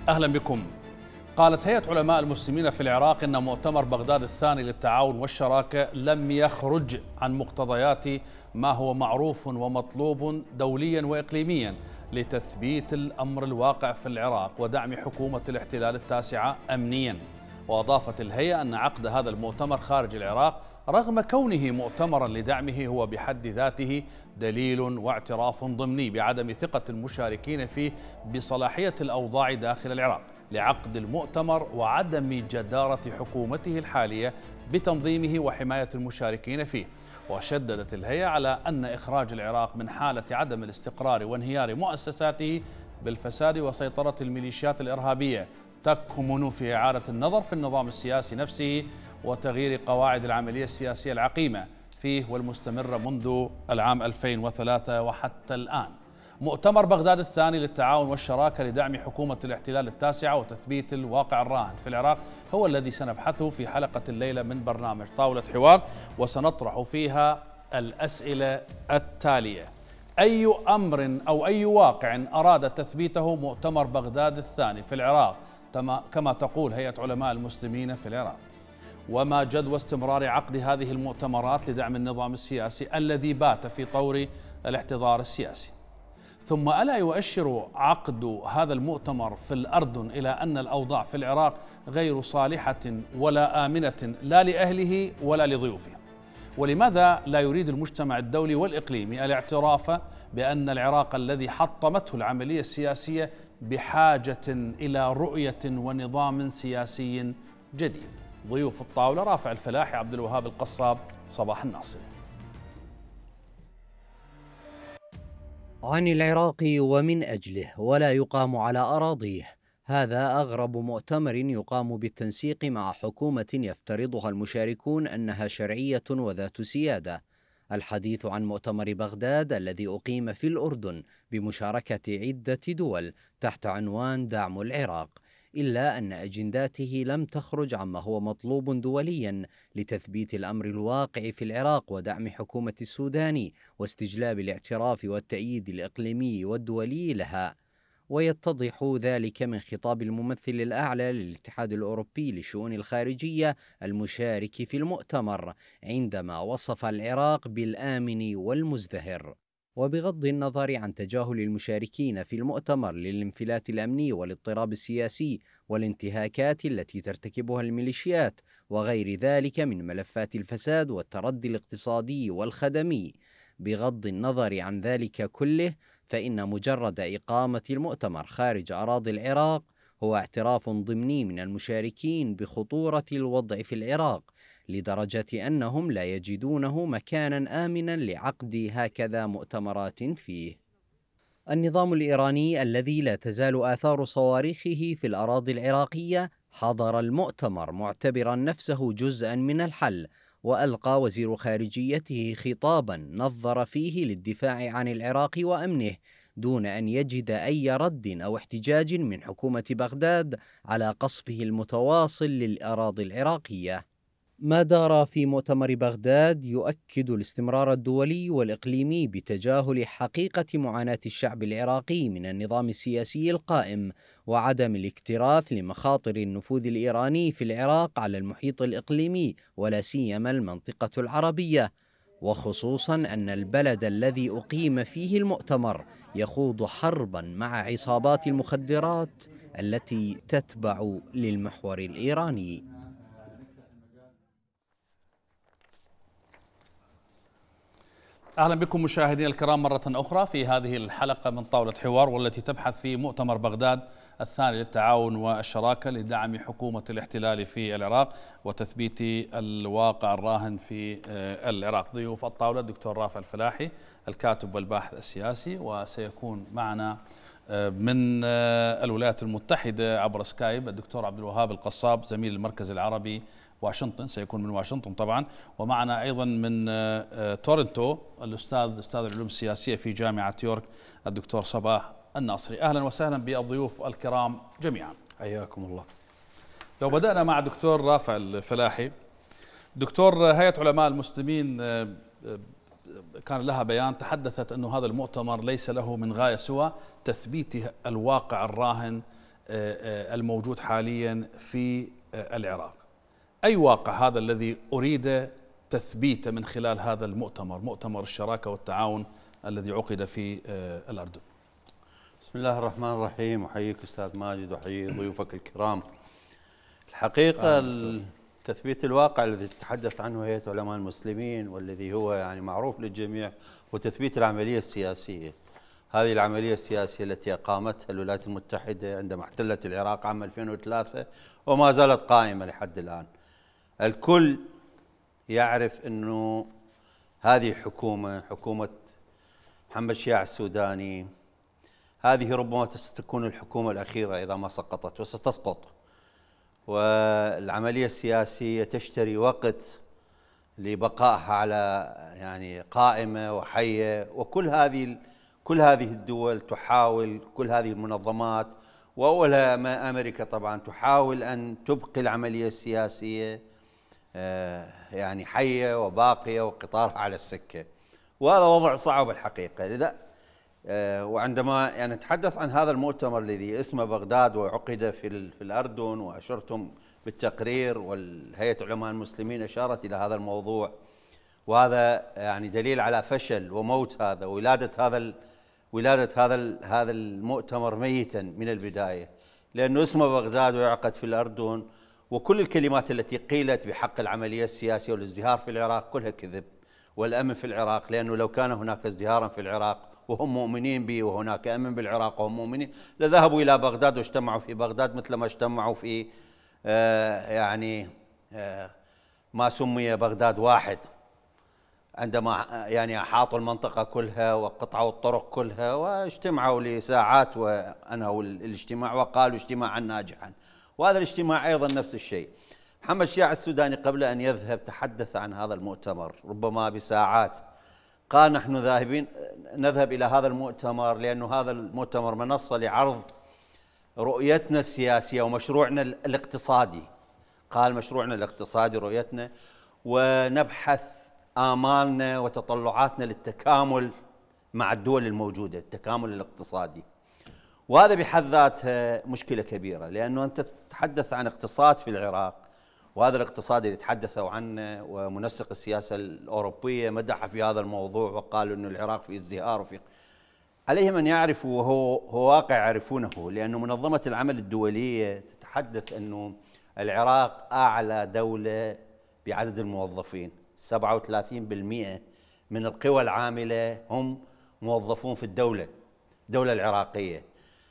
أهلا بكم. قالت هيئة علماء المسلمين في العراق إن مؤتمر بغداد الثاني للتعاون والشراكة لم يخرج عن مقتضيات ما هو معروف ومطلوب دوليا وإقليميا لتثبيت الأمر الواقع في العراق ودعم حكومة الاحتلال التاسعة أمنيا. وأضافت الهيئة أن عقد هذا المؤتمر خارج العراق رغم كونه مؤتمرا لدعمه هو بحد ذاته دليل واعتراف ضمني بعدم ثقة المشاركين فيه بصلاحية الأوضاع داخل العراق لعقد المؤتمر وعدم جدارة حكومته الحالية بتنظيمه وحماية المشاركين فيه. وشددت الهيئة على أن إخراج العراق من حالة عدم الاستقرار وانهيار مؤسساته بالفساد وسيطرة الميليشيات الإرهابية تكمن في إعادة النظر في النظام السياسي نفسه وتغيير قواعد العملية السياسية العقيمة فيه والمستمرة منذ العام 2003 وحتى الآن. مؤتمر بغداد الثاني للتعاون والشراكة لدعم حكومة الاحتلال التاسعة وتثبيت الواقع الراهن في العراق هو الذي سنبحثه في حلقة الليلة من برنامج طاولة حوار، وسنطرح فيها الأسئلة التالية: أي أمر أو أي واقع أراد تثبيته مؤتمر بغداد الثاني في العراق كما تقول هيئة علماء المسلمين في العراق؟ وما جدوى استمرار عقد هذه المؤتمرات لدعم النظام السياسي الذي بات في طور الاحتضار السياسي؟ ثم ألا يؤشر عقد هذا المؤتمر في الأردن إلى أن الأوضاع في العراق غير صالحة ولا آمنة لا لأهله ولا لضيوفه؟ ولماذا لا يريد المجتمع الدولي والإقليمي الاعتراف بأن العراق الذي حطمته العملية السياسية بحاجة إلى رؤية ونظام سياسي جديد؟ ضيوف الطاولة: رافع الفلاحي، عبد الوهاب القصاب، صباح الناصري. عن العراق ومن أجله ولا يقام على أراضيه. هذا أغرب مؤتمر يقام بالتنسيق مع حكومة يفترضها المشاركون أنها شرعية وذات سيادة. الحديث عن مؤتمر بغداد الذي أقيم في الأردن بمشاركة عدة دول تحت عنوان دعم العراق، إلا أن أجنداته لم تخرج عما هو مطلوب دوليا لتثبيت الأمر الواقع في العراق ودعم حكومة السودان واستجلاب الاعتراف والتأييد الإقليمي والدولي لها. ويتضح ذلك من خطاب الممثل الأعلى للاتحاد الأوروبي للشؤون الخارجية المشارك في المؤتمر عندما وصف العراق بالآمن والمزدهر. وبغض النظر عن تجاهل المشاركين في المؤتمر للانفلات الأمني والاضطراب السياسي والانتهاكات التي ترتكبها الميليشيات وغير ذلك من ملفات الفساد والتردي الاقتصادي والخدمي، بغض النظر عن ذلك كله فإن مجرد إقامة المؤتمر خارج أراضي العراق هو اعتراف ضمني من المشاركين بخطورة الوضع في العراق، لدرجة أنهم لا يجدونه مكانا آمنا لعقد هكذا مؤتمرات فيه. النظام الإيراني الذي لا تزال آثار صواريخه في الأراضي العراقية حضر المؤتمر معتبرا نفسه جزءا من الحل، وألقى وزير خارجيته خطابا نظر فيه للدفاع عن العراق وأمنه دون أن يجد أي رد أو احتجاج من حكومة بغداد على قصفه المتواصل للأراضي العراقية. ما دار في مؤتمر بغداد يؤكد الاستمرار الدولي والإقليمي بتجاهل حقيقة معاناة الشعب العراقي من النظام السياسي القائم وعدم الاكتراث لمخاطر النفوذ الإيراني في العراق على المحيط الإقليمي ولا سيما المنطقة العربية، وخصوصا أن البلد الذي أقيم فيه المؤتمر يخوض حربا مع عصابات المخدرات التي تتبع للمحور الإيراني. أهلا بكم مشاهدينا الكرام مرة أخرى في هذه الحلقة من طاولة حوار، والتي تبحث في مؤتمر بغداد الثاني للتعاون والشراكة لدعم حكومة الاحتلال في العراق وتثبيت الواقع الراهن في العراق. ضيوف الطاولة: الدكتور رافع الفلاحي الكاتب والباحث السياسي، وسيكون معنا من الولايات المتحدة عبر سكايب الدكتور عبد الوهاب القصاب زميل المركز العربي واشنطن، سيكون من واشنطن طبعا، ومعنا أيضا من تورنتو أستاذ العلوم السياسية في جامعة يورك الدكتور صباح الناصري. أهلا وسهلا بالضيوف الكرام جميعا. حياكم الله. لو بدأنا مع دكتور رافع الفلاحي. دكتور، هيئة علماء المسلمين كان لها بيان تحدثت أنه هذا المؤتمر ليس له من غاية سوى تثبيت الواقع الراهن الموجود حاليا في العراق. أي واقع هذا الذي أريد تثبيته من خلال هذا المؤتمر، مؤتمر الشراكة والتعاون الذي عقد في الأردن؟ بسم الله الرحمن الرحيم. أحييك أستاذ ماجد وأحيي ضيوفك الكرام. الحقيقة تثبيت الواقع الذي تتحدث عنه هيئة علماء المسلمين والذي هو يعني معروف للجميع، وتثبيت العملية السياسية. هذه العملية السياسية التي أقامتها الولايات المتحدة عندما احتلت العراق عام 2003 وما زالت قائمة لحد الآن. الكل يعرف أنه هذه حكومة محمد شياع السوداني، هذه ربما ستكون الحكومة الأخيرة إذا ما سقطت، وستسقط. والعملية السياسية تشتري وقت لبقائها على يعني قائمة وحية، وكل هذه الدول تحاول، كل هذه المنظمات وأولها أمريكا طبعا تحاول أن تبقي العملية السياسية يعني حية وباقية وقطارها على السكة، وهذا وضع صعب الحقيقة. لذا وعندما يعني نتحدث عن هذا المؤتمر الذي اسمه بغداد وعقد في الأردن، وأشرتم بالتقرير والهيئة علماء المسلمين أشارت إلى هذا الموضوع، وهذا يعني دليل على فشل وموت هذا ولادة هذا المؤتمر ميتا من البداية، لأنه اسمه بغداد ويعقد في الأردن، وكل الكلمات التي قيلت بحق العملية السياسية والازدهار في العراق كلها كذب، والأمن في العراق، لأنه لو كان هناك ازدهارا في العراق وهم مؤمنين به وهناك أمن بالعراق وهم مؤمنين لذهبوا إلى بغداد واجتمعوا في بغداد مثل ما اجتمعوا في ما سمي بغداد واحد، عندما يعني أحاطوا المنطقة كلها وقطعوا الطرق كلها واجتمعوا لساعات وأنهوا الاجتماع وقالوا اجتماعا ناجحا. وهذا الاجتماع أيضا نفس الشيء. محمد شياع السوداني قبل أن يذهب تحدث عن هذا المؤتمر ربما بساعات، قال نحن نذهب إلى هذا المؤتمر لأنه هذا المؤتمر منصة لعرض رؤيتنا السياسية ومشروعنا الاقتصادي. قال مشروعنا الاقتصادي رؤيتنا، ونبحث آمالنا وتطلعاتنا للتكامل مع الدول الموجودة، التكامل الاقتصادي. وهذا بحد ذاته مشكلة كبيرة، لأنه أنت تتحدث عن اقتصاد في العراق، وهذا الاقتصاد اللي تحدثوا عنه ومنسق السياسة الأوروبية مدح في هذا الموضوع وقالوا أن العراق في ازدهار وفي عليهم أن يعرفوا، وهو واقع يعرفونه، لأنه منظمة العمل الدولية تتحدث أنه العراق أعلى دولة بعدد الموظفين، 37% من القوى العاملة هم موظفون في الدولة العراقية،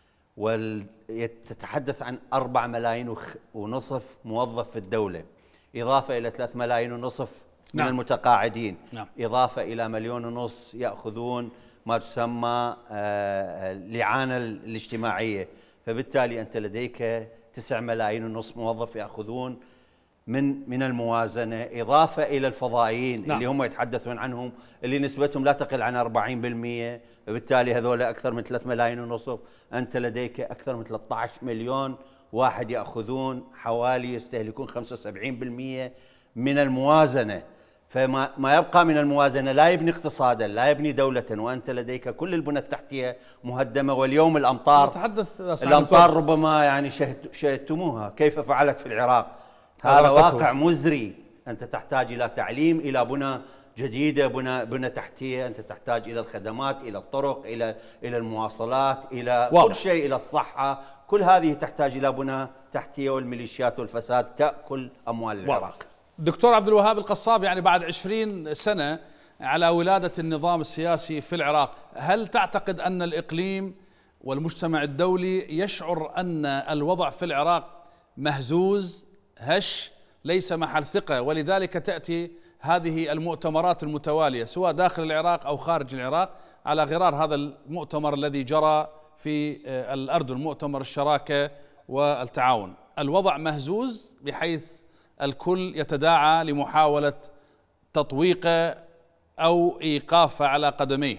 وتتحدث عن 4 ملايين ونصف موظف في الدولة، إضافة إلى 3 ملايين ونصف من المتقاعدين، إضافة إلى 1.5 مليون يأخذون ما تسمى الإعانة الاجتماعية. فبالتالي أنت لديك 9 ملايين ونصف موظف يأخذون من الموازنة، إضافة إلى الفضائيين اللي هم يتحدثون عنهم اللي نسبتهم لا تقل عن 40%، فبالتالي هذول أكثر من 3 ملايين ونصف. أنت لديك أكثر من 13 مليون واحد يأخذون حوالي يستهلكون 75% من الموازنة. فما يبقى من الموازنة لا يبني اقتصادا لا يبني دولة، وأنت لديك كل البنى التحتية مهدمة. واليوم الأمطار ربما يعني شاهدتموها كيف فعلت في العراق. هذا واقع مزري. أنت تحتاج إلى تعليم، إلى بنى جديدة، بنى تحتية، أنت تحتاج إلى الخدمات، إلى الطرق، إلى المواصلات، إلى كل شيء، إلى الصحة. كل هذه تحتاج إلى بنى تحتية، والميليشيات والفساد تأكل أموال العراق. دكتور عبد الوهاب القصاب، يعني بعد 20 سنة على ولادة النظام السياسي في العراق، هل تعتقد أن الإقليم والمجتمع الدولي يشعر أن الوضع في العراق مهزوز هش ليس محل ثقة، ولذلك تأتي هذه المؤتمرات المتوالية سواء داخل العراق أو خارج العراق، على غرار هذا المؤتمر الذي جرى في الأردن، مؤتمر الشراكة والتعاون؟ الوضع مهزوز بحيث الكل يتداعى لمحاولة تطويقه أو إيقافه على قدميه.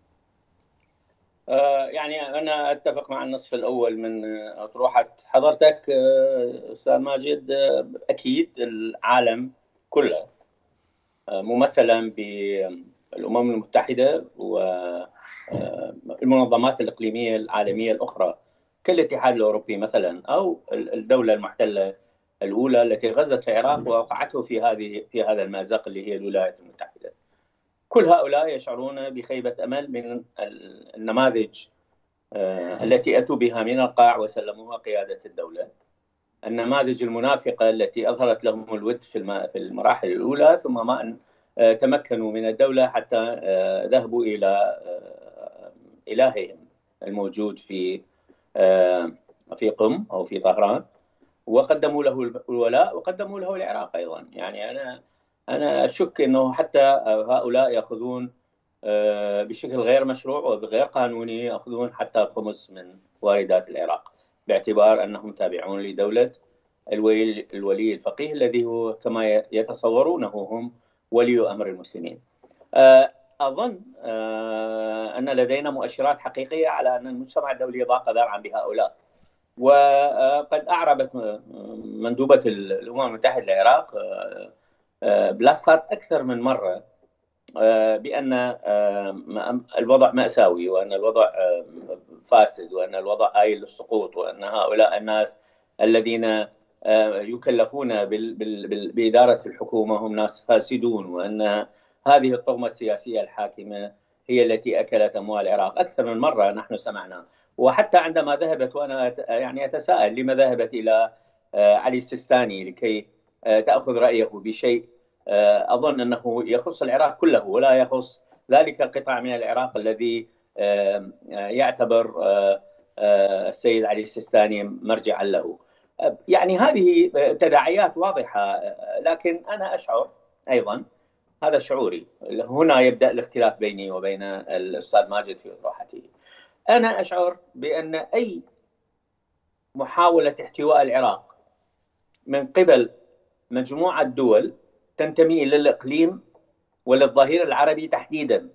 يعني أنا أتفق مع النصف الأول من أطروحة حضرتك أستاذ ماجد. أكيد العالم كله ممثلا بالأمم المتحدة والمنظمات الإقليمية العالمية الأخرى كالاتحاد الأوروبي مثلا، أو الدولة المحتلة الأولى التي غزت العراق وأوقعته في هذا المأزق اللي هي الولايات المتحدة. كل هؤلاء يشعرون بخيبة أمل من النماذج التي أتوا بها من القاع وسلموها قيادة الدولة، النماذج المنافقة التي أظهرت لهم الود في المراحل الأولى، ثم ما أن تمكنوا من الدولة حتى ذهبوا إلى إلههم الموجود في قم أو في طهران، وقدموا له الولاء وقدموا له العراق أيضا. يعني أنا أشك أنه حتى هؤلاء يأخذون بشكل غير مشروع وغير قانوني، يأخذون حتى الخمس من واردات العراق، باعتبار أنهم تابعون لدولة الولي الفقيه الذي هو كما يتصورونه هم ولي أمر المسلمين. أظن أن لدينا مؤشرات حقيقية على أن المجتمع الدولي ضاق ذرعا بهؤلاء، وقد أعربت مندوبة الأمم المتحدة للعراق بلاصقات أكثر من مرة بأن الوضع مأساوي، وأن الوضع فاسد، وأن الوضع آيل للسقوط، وأن هؤلاء الناس الذين يكلفون بإدارة الحكومة هم ناس فاسدون، وأن هذه الطغمة السياسية الحاكمة هي التي أكلت أموال العراق. أكثر من مرة نحن سمعنا، وحتى عندما ذهبت، وأنا يعني أتساءل لما ذهبت إلى علي السيستاني لكي تأخذ رأيه بشيء أظن أنه يخص العراق كله ولا يخص ذلك القطاع من العراق الذي يعتبر السيد علي السيستاني مرجعا له. يعني هذه تداعيات واضحة، لكن أنا أشعر أيضا، هذا شعوري، هنا يبدأ الاختلاف بيني وبين الأستاذ ماجد في أطروحته. أنا أشعر بأن أي محاولة احتواء العراق من قبل مجموعة دول تنتمي للإقليم وللظهير العربي تحديدا،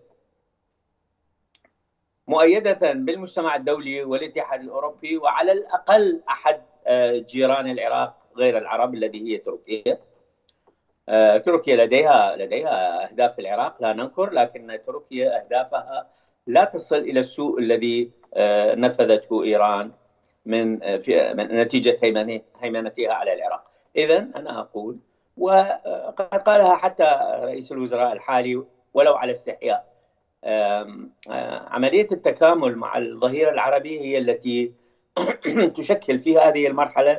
مؤيدة بالمجتمع الدولي والاتحاد الأوروبي، وعلى الأقل أحد جيران العراق غير العرب الذي هي تركيا. تركيا لديها أهداف في العراق لا ننكر، لكن تركيا أهدافها لا تصل إلى السوء الذي نفذته إيران من نتيجة هيمنتها على العراق. إذن أنا أقول، وقد قالها حتى رئيس الوزراء الحالي ولو على استحياء، عملية التكامل مع الظهير العربي هي التي تشكل في هذه المرحلة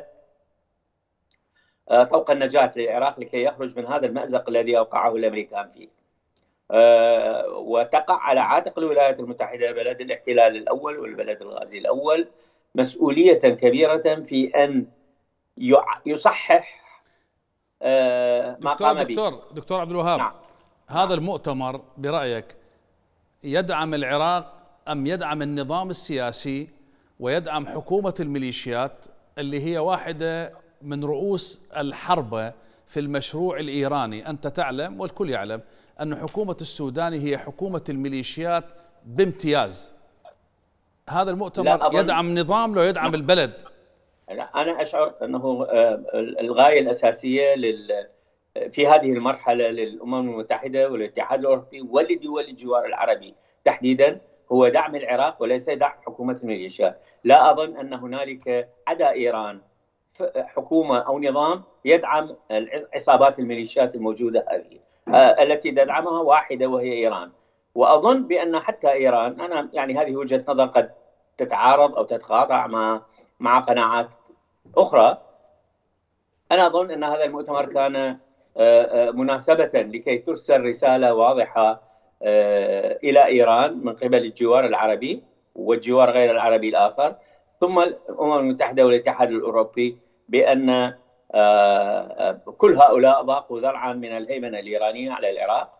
طوق النجاة للعراق لكي يخرج من هذا المأزق الذي أوقعه الأمريكان فيه، وتقع على عاتق الولايات المتحدة بلد الاحتلال الأول والبلد الغازي الأول مسؤولية كبيرة في أن يصحح ما قام به. دكتور عبد الوهاب، نعم. هذا المؤتمر برأيك يدعم العراق أم يدعم النظام السياسي ويدعم حكومة الميليشيات اللي هي واحدة من رؤوس الحرب في المشروع الإيراني؟ أنت تعلم والكل يعلم أن حكومة السودان هي حكومة الميليشيات بامتياز. هذا المؤتمر يدعم نظام لو يدعم البلد؟ أنا أشعر أنه الغاية الأساسية في هذه المرحلة للأمم المتحدة والاتحاد الأوروبي ولدول الجوار العربي تحديدا هو دعم العراق وليس دعم حكومة الميليشيات. لا أظن أن هنالك عدا إيران حكومة أو نظام يدعم عصابات الميليشيات الموجودة هذه، التي تدعمها واحدة وهي إيران. وأظن بأن حتى إيران، أنا يعني هذه وجهة نظر قد تتعارض أو تتقاطع مع قناعات أخرى، أنا أظن أن هذا المؤتمر كان مناسبة لكي ترسل رسالة واضحة إلى إيران من قبل الجوار العربي والجوار غير العربي الآخر، ثم الأمم المتحدة والاتحاد الأوروبي، بأن كل هؤلاء ضاقوا ذرعا من الهيمنة الإيرانية على العراق،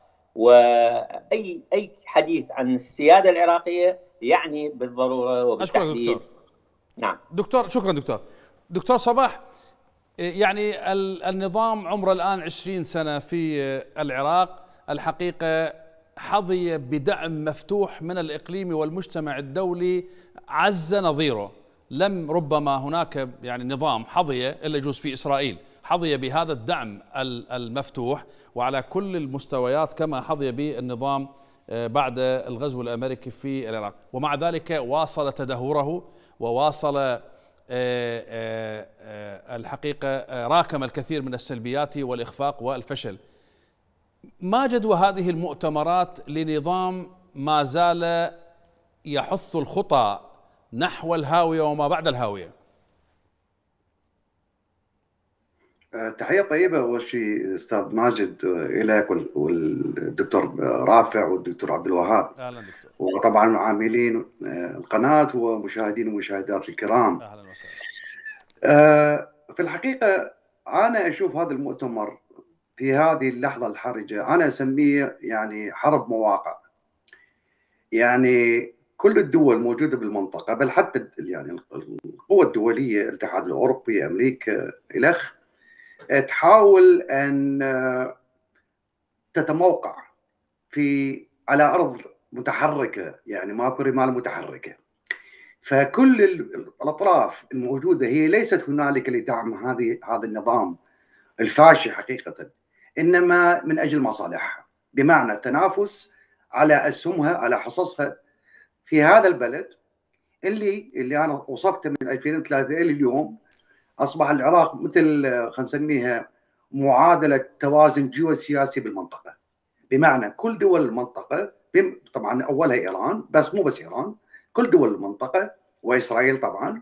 وأي حديث عن السيادة العراقية يعني بالضرورة وبالتحديد. نعم دكتور، شكرا دكتور صباح. يعني النظام عمره الآن 20 سنة في العراق، الحقيقة حظي بدعم مفتوح من الإقليم والمجتمع الدولي عز نظيره. لم ربما هناك يعني نظام حظي إلا يجوز في إسرائيل حظي بهذا الدعم المفتوح وعلى كل المستويات كما حظي به النظام بعد الغزو الأمريكي في العراق، ومع ذلك واصل تدهوره وواصل الحقيقة راكم الكثير من السلبيات والإخفاق والفشل. ما جدوى هذه المؤتمرات لنظام ما زال يحث الخطى نحو الهاوية وما بعد الهاوية؟ تحية طيبة أول شيء أستاذ ماجد إليك والدكتور رافع والدكتور عبد الوهاب. أهلا دكتور. وطبعا عاملين القناة ومشاهدين ومشاهدات الكرام. أهلا وسهلا. في الحقيقة أنا أشوف هذا المؤتمر في هذه اللحظة الحرجة أنا أسميه يعني حرب مواقع. يعني كل الدول موجودة بالمنطقة، بل حتى يعني القوى الدولية، الاتحاد الأوروبي، أمريكا، إلخ، تحاول أن تتموقع على أرض متحركة، يعني ماكو رمال متحركة. فكل الأطراف الموجودة هي ليست هنالك لدعم هذا النظام الفاشي حقيقة، إنما من أجل مصالحها، بمعنى التنافس على أسهمها، على حصصها في هذا البلد اللي أنا وصفته من 2003 إلى اليوم. أصبح العراق مثل خلينا نسميها معادلة توازن جيوسياسي بالمنطقة، بمعنى كل دول المنطقة، طبعا أولها إيران بس مو بس إيران، كل دول المنطقة وإسرائيل طبعا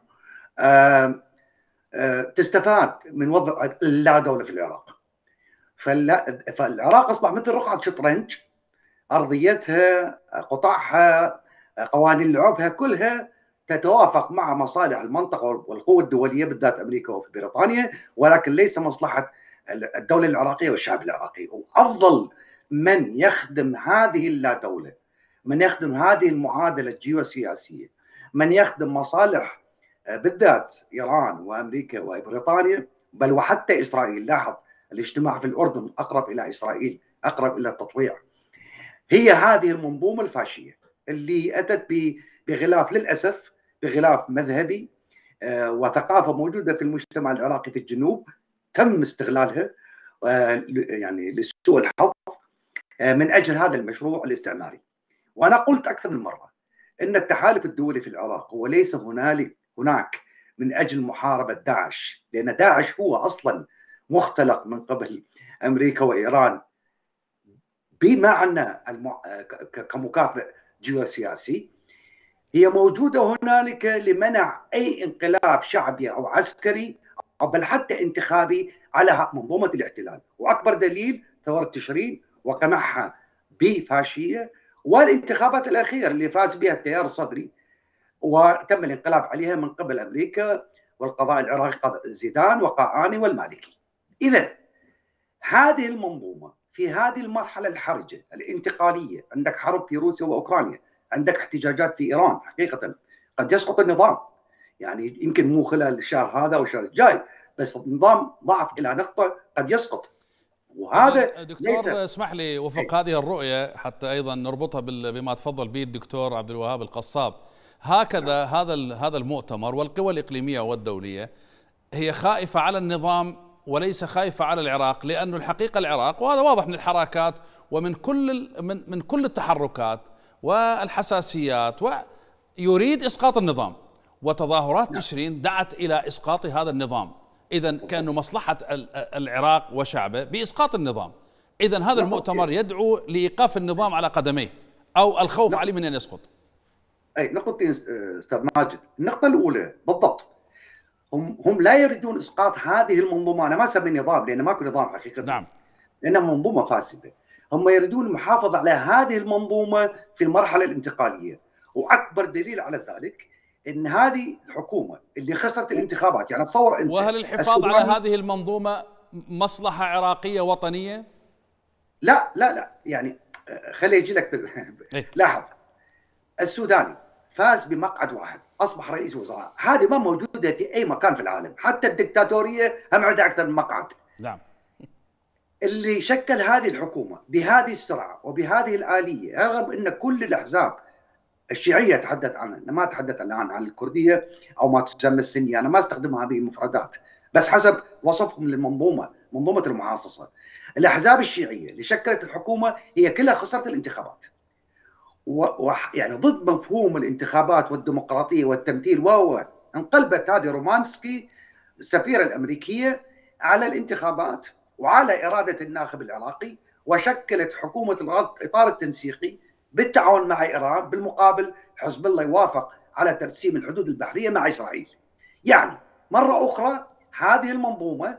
تستفاد من وضع اللا دولة في العراق. فالعراق أصبح مثل رقعة شطرنج، أرضيتها، قطعها، قوانين لعبها كلها تتوافق مع مصالح المنطقة والقوى الدولية، بالذات أمريكا وبريطانيا، ولكن ليس مصلحة الدولة العراقية والشعب العراقي. وأفضل من يخدم هذه اللا دولة، من يخدم هذه المعادلة الجيوسياسية، من يخدم مصالح بالذات إيران وأمريكا وبريطانيا، بل وحتى إسرائيل. لاحظ الاجتماع في الأردن أقرب إلى إسرائيل، أقرب إلى التطويع. هي هذه المنظومة الفاشية اللي أتت بغلاف، للأسف بغلاف مذهبي وثقافة موجودة في المجتمع العراقي في الجنوب، تم استغلالها يعني لسوء الحظ من أجل هذا المشروع الاستعماري. وأنا قلت أكثر من مرة أن التحالف الدولي في العراق هو ليس هناك من أجل محاربة داعش، لأن داعش هو أصلا مختلق من قبل أمريكا وإيران بمعنى كمكافئ جيوسياسي. هي موجودة هنالك لمنع أي انقلاب شعبي أو عسكري أو بل حتى انتخابي على منظومة الاحتلال. وأكبر دليل ثورة تشرين وقمعها بفاشية، والانتخابات الأخيرة اللي فاز بها التيار الصدري وتم الانقلاب عليها من قبل أمريكا والقضاء العراقي، زيدان وقاعاني والمالكي. إذن هذه المنظومة في هذه المرحلة الحرجة الانتقالية، عندك حرب في روسيا وأوكرانيا، عندك احتجاجات في إيران، حقيقة قد يسقط النظام، يعني يمكن مو خلال الشهر هذا والشهر الجاي، بس النظام ضعف إلى نقطة قد يسقط. وهذا دكتور اسمح لي وفق هذه الرؤية حتى أيضا نربطها بما تفضل به الدكتور عبد الوهاب القصاب. هكذا هذا المؤتمر والقوى الإقليمية والدولية هي خائفة على النظام وليس خائفة على العراق، لأن الحقيقة العراق، وهذا واضح من الحركات ومن كل التحركات والحساسيات، ويريد إسقاط النظام، وتظاهرات تشرين دعت إلى إسقاط هذا النظام. إذن كأنه مصلحة العراق وشعبه بإسقاط النظام. إذن هذا المؤتمر يدعو لإيقاف النظام على قدميه أو الخوف عليه من أن يسقط. أي نقطتين أستاذ ماجد. النقطة الأولى بالضبط، هم لا يريدون إسقاط هذه المنظومة. أنا ما أسمي نظام لأن ماكو نظام حقيقة، نعم، لأنها منظومة فاسدة. هم يريدون المحافظة على هذه المنظومة في المرحلة الانتقالية، وأكبر دليل على ذلك إن هذه الحكومة اللي خسرت الانتخابات، يعني تصور أنت، وهل الحفاظ على هذه المنظومة مصلحة عراقية وطنية؟ لا يعني خلي يجي لك لاحظ، السوداني فاز بمقعد واحد، أصبح رئيس وزراء. هذه ما موجودة في أي مكان في العالم، حتى الدكتاتورية هم عندها أكثر من مقعد. نعم. اللي شكل هذه الحكومة بهذه السرعة وبهذه الآلية، رغم أن كل الأحزاب الشيعية تحدث عنها، أنا ما أتحدث الآن عن الكردية أو ما تسمى السنية، أنا ما استخدم هذه المفردات، بس حسب وصفهم للمنظومة، منظومة المحاصصة. الأحزاب الشيعية اللي شكلت الحكومة هي كلها خسرت الانتخابات، يعني ضد مفهوم الانتخابات والديمقراطيه والتمثيل، انقلبت هذه رومانسكي السفيره الامريكيه على الانتخابات وعلى اراده الناخب العراقي، وشكلت حكومه الاطار التنسيقي بالتعاون مع ايران. بالمقابل حزب الله يوافق على ترسيم الحدود البحريه مع اسرائيل. يعني مره اخرى هذه المنظومه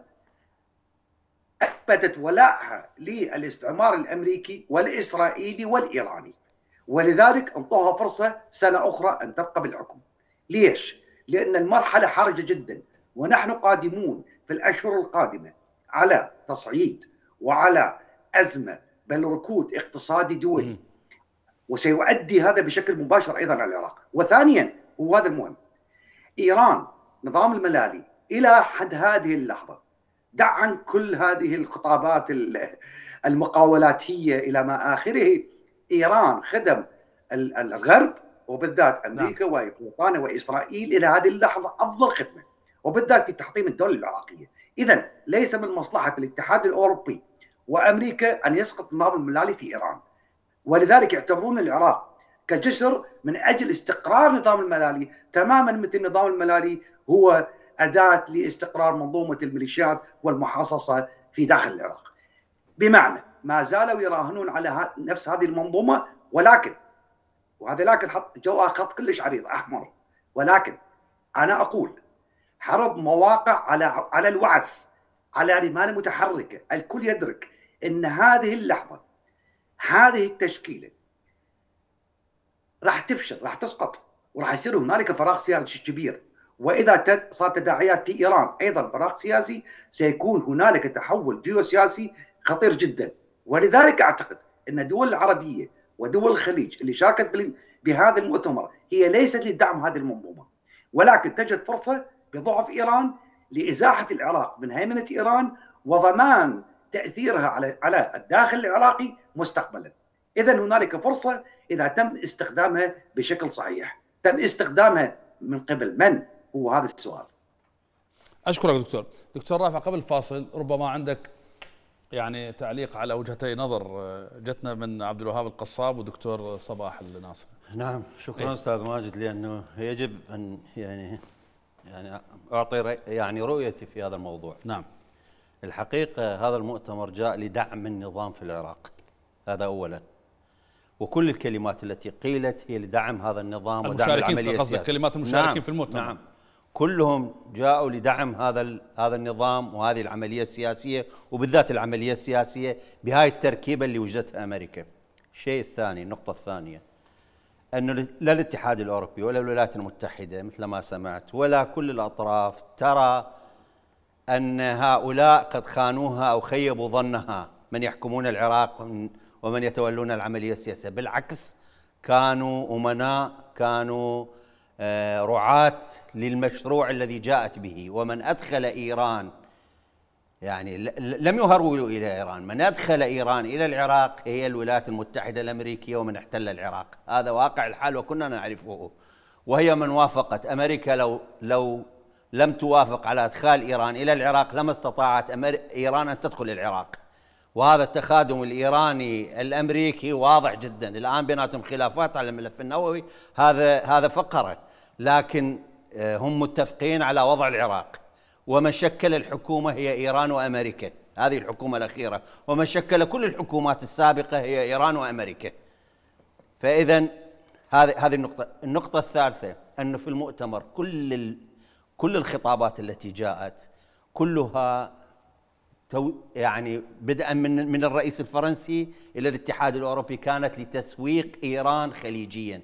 اثبتت ولائها للاستعمار الامريكي والاسرائيلي والايراني، ولذلك انطوها فرصه سنه اخرى ان تبقى بالحكم. ليش؟ لان المرحله حرجه جدا، ونحن قادمون في الاشهر القادمه على تصعيد وعلى ازمه بل ركود اقتصادي دولي، وسيؤدي هذا بشكل مباشر ايضا على العراق. وثانيا وهذا المهم، ايران نظام الملالي الى حد هذه اللحظه دع عن كل هذه الخطابات المقاولاتيه الى ما اخره، ايران خدم الغرب وبالذات امريكا وبريطانيا واسرائيل الى هذه اللحظه افضل خدمه، وبالذات في تحطيم الدوله العراقيه. اذا ليس من مصلحه الاتحاد الاوروبي وامريكا ان يسقط النظام الملالي في ايران، ولذلك يعتبرون العراق كجسر من اجل استقرار نظام الملالي، تماما مثل نظام الملالي هو اداه لاستقرار منظومه الميليشيات والمحاصصه في داخل العراق. بمعنى ما زالوا يراهنون على نفس هذه المنظومه، ولكن وهذا لكن حط جواه خط كلش عريض احمر، ولكن انا اقول حرب مواقع على الوعث، على رمال متحركه. الكل يدرك ان هذه اللحظه هذه التشكيله راح تفشل، راح تسقط، وراح يصير هنالك فراغ سياسي كبير. واذا صار تداعيات في ايران ايضا فراغ سياسي، سيكون هنالك تحول جيوسياسي خطير جدا. ولذلك اعتقد ان الدول العربيه ودول الخليج اللي شاركت بهذا المؤتمر هي ليست لدعم هذه المنظومه، ولكن تجد فرصه بضعف ايران لازاحه العراق من هيمنه ايران وضمان تاثيرها على الداخل العراقي مستقبلا. اذا هنالك فرصه اذا تم استخدامها بشكل صحيح. تم استخدامها من قبل من؟ هو هذا السؤال. اشكرك دكتور رافع. قبل الفاصل ربما عندك يعني تعليق على وجهتي نظر جتنا من عبد الوهاب القصاب ودكتور صباح الناصر. نعم شكرا استاذ ماجد، لانه يجب ان يعني اعطي يعني رؤيتي في هذا الموضوع. نعم. الحقيقه هذا المؤتمر جاء لدعم النظام في العراق، هذا اولا، وكل الكلمات التي قيلت هي لدعم هذا النظام ودعم العمليه السياسيه. كلمات المشاركين نعم في المؤتمر. نعم كلهم جاءوا لدعم هذا النظام وهذه العمليه السياسيه، وبالذات العمليه السياسيه بهاي التركيبه اللي وجدتها امريكا. الشيء الثاني، النقطه الثانيه، انه لا الاتحاد الاوروبي ولا الولايات المتحده مثل ما سمعت ولا كل الاطراف ترى ان هؤلاء قد خانوها او خيبوا ظنها من يحكمون العراق ومن يتولون العمليه السياسيه. بالعكس، كانوا امناء، كانوا رعاة للمشروع الذي جاءت به. ومن أدخل إيران، يعني لم يهرولوا إلى إيران، من أدخل إيران إلى العراق هي الولايات المتحدة الأمريكية ومن احتل العراق. هذا واقع الحال وكنا نعرفه، وهي من وافقت. أمريكا لو لم توافق على إدخال إيران إلى العراق لما استطاعت إيران أن تدخل العراق. وهذا التخادم الإيراني الأمريكي واضح جدا. الآن بيناتهم خلافات على الملف النووي، هذا فقرة، لكن هم متفقين على وضع العراق. ومن شكل الحكومة هي إيران وأمريكا، هذه الحكومة الأخيرة، ومن شكل كل الحكومات السابقة هي إيران وأمريكا. فإذا هذه النقطة. النقطة الثالثة، أنه في المؤتمر كل الخطابات التي جاءت كلها يعني بدءا من الرئيس الفرنسي إلى الاتحاد الأوروبي كانت لتسويق إيران خليجيا،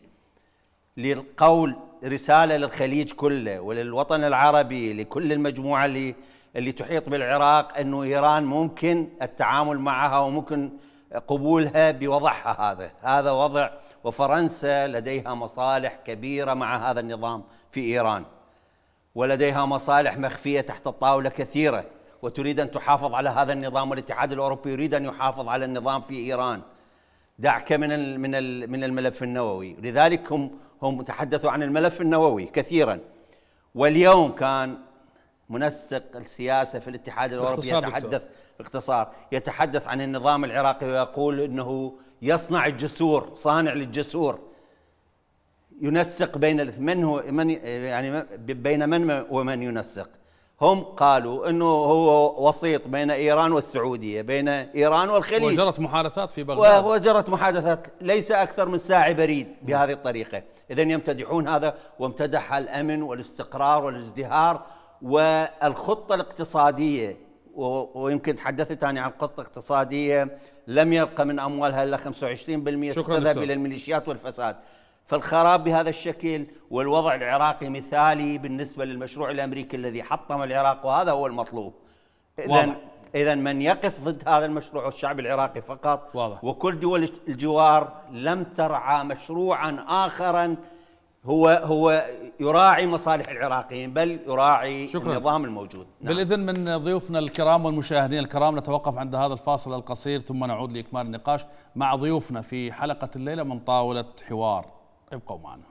للقول رسالة للخليج كله وللوطن العربي، لكل المجموعة اللي تحيط بالعراق، أنه إيران ممكن التعامل معها وممكن قبولها بوضعها. هذا وضع، وفرنسا لديها مصالح كبيرة مع هذا النظام في إيران، ولديها مصالح مخفية تحت الطاولة كثيرة، وتريد أن تحافظ على هذا النظام. والاتحاد الأوروبي يريد أن يحافظ على النظام في إيران، دعك من الملف النووي. لذلك هم تحدثوا عن الملف النووي كثيرا. واليوم كان منسق السياسة في الاتحاد الأوروبي يتحدث باختصار، يتحدث عن النظام العراقي ويقول أنه يصنع الجسور، صانع للجسور، ينسق بين من يعني بين من ومن ينسق. هم قالوا أنه هو وسيط بين إيران والسعودية، بين إيران والخليج، وجرت محادثات في بغداد، وجرت محادثات ليس أكثر من ساعة بريد بهذه الطريقة. إذن يمتدحون هذا، وامتدح الأمن والاستقرار والازدهار والخطة الاقتصادية. ويمكن تحدثت أنا عن خطة اقتصادية لم يبقى من أموالها إلا 25% تذهب إلى الميليشيات والفساد. فالخراب بهذا الشكل، والوضع العراقي مثالي بالنسبة للمشروع الأمريكي الذي حطم العراق، وهذا هو المطلوب. إذن من يقف ضد هذا المشروع الشعب العراقي فقط، واضح. وكل دول الجوار لم ترعى مشروعا آخرا هو يراعي مصالح العراقيين، بل يراعي النظام الموجود. نعم. بالإذن من ضيوفنا الكرام والمشاهدين الكرام، نتوقف عند هذا الفاصل القصير ثم نعود لإكمال النقاش مع ضيوفنا في حلقة الليلة من طاولة حوار. ابقوا معنا.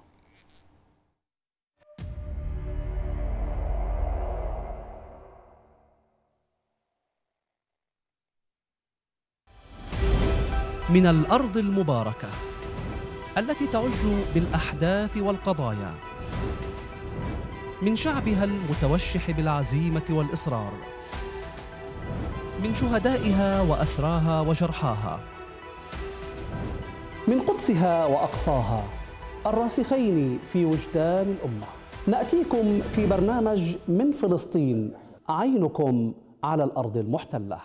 من الأرض المباركة التي تعج بالأحداث والقضايا، من شعبها المتوشح بالعزيمة والإصرار، من شهدائها وأسراها وجرحاها، من قدسها وأقصاها الراسخين في وجدان الأمة. نأتيكم في برنامج من فلسطين، عينكم على الأرض المحتلة.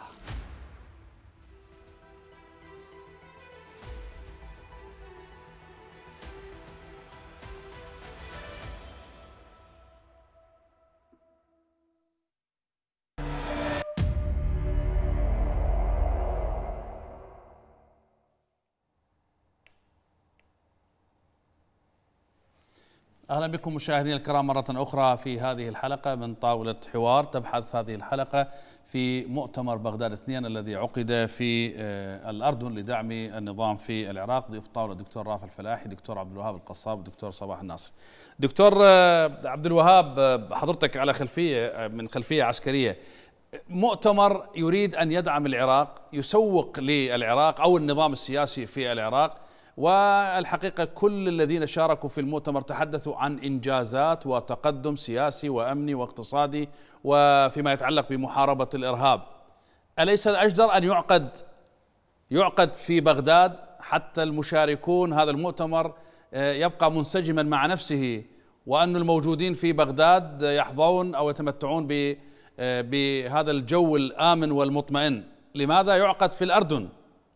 أهلا بكم مشاهدينا الكرام مرة أخرى في هذه الحلقة من طاولة حوار. تبحث هذه الحلقة في مؤتمر بغداد 2 الذي عقد في الأردن لدعم النظام في العراق. ضيوف الطاولة الدكتور رافع الفلاحي، دكتور عبد الوهاب القصاب، والدكتور صباح الناصر. دكتور عبد الوهاب، حضرتك على خلفية عسكرية. مؤتمر يريد أن يدعم العراق، يسوق للعراق أو النظام السياسي في العراق، والحقيقة كل الذين شاركوا في المؤتمر تحدثوا عن إنجازات وتقدم سياسي وأمني واقتصادي وفيما يتعلق بمحاربة الإرهاب. أليس الأجدر أن يعقد في بغداد حتى المشاركون هذا المؤتمر يبقى منسجما مع نفسه، وأن الموجودين في بغداد يحظون أو يتمتعون بهذا الجو الآمن والمطمئن؟ لماذا يعقد في الأردن؟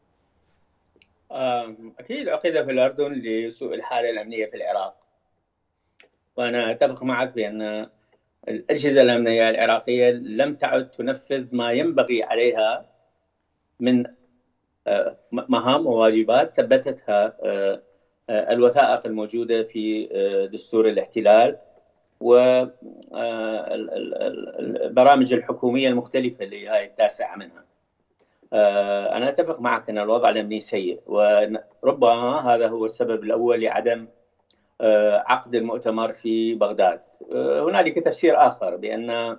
أكيد عقد في الأردن لسوء الحالة الأمنية في العراق، وأنا أتفق معك بأن الأجهزة الأمنية العراقية لم تعد تنفذ ما ينبغي عليها من مهام وواجبات ثبتتها الوثائق الموجودة في دستور الاحتلال والبرامج الحكومية المختلفة اللي هاي التاسعة منها. أنا أتفق معك أن الوضع الأمني سيء، وربما هذا هو السبب الأول لعدم عقد المؤتمر في بغداد. هنالك تفسير آخر بأن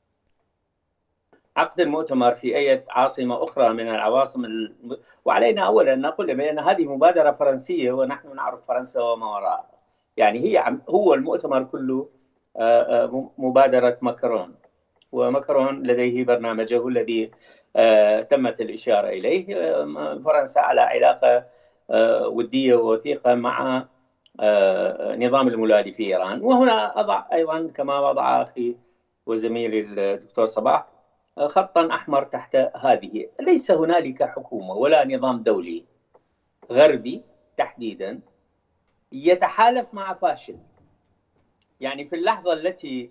عقد المؤتمر في أي عاصمة أخرى من العواصم وعلينا أولا أن نقول بأن هذه مبادرة فرنسية، ونحن نعرف فرنسا وما وراءها. يعني هو المؤتمر كله مبادرة ماكرون، وماكرون لديه برنامجه الذي تمت الإشارة إليه. فرنسا على علاقة ودية ووثيقة مع نظام المولادي في إيران. وهنا أضع أيضا كما وضع أخي وزميلي الدكتور صباح خطا أحمر تحت هذه. ليس هنالك حكومة ولا نظام دولي غربي تحديدا يتحالف مع فاشل. يعني في اللحظة التي